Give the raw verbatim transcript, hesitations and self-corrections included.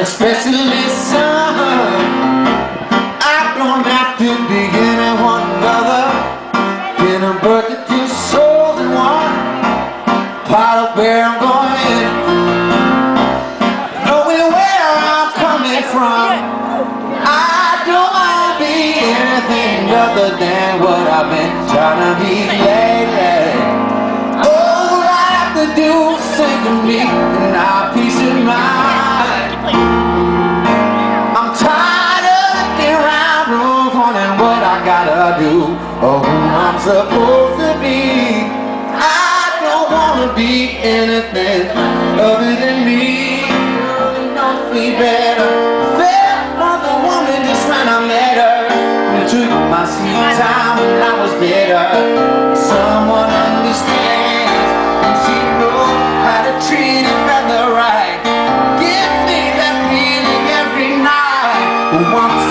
especially son. I don't have to be anyone other than a birth to two souls in one. Part of where I'm going, knowing where I'm coming from. I don't want to be anything other than what I've been trying to be lately. All I have to do is sing to me and I'll peace of mind. I'm tired of looking around room, wondering what I gotta do or who I'm supposed to be. I don't wanna be anything other than me. You know me better. Took my sweet time when I was better. Someone understands and she knows how to treat a brother right. Give me that feeling every night. Once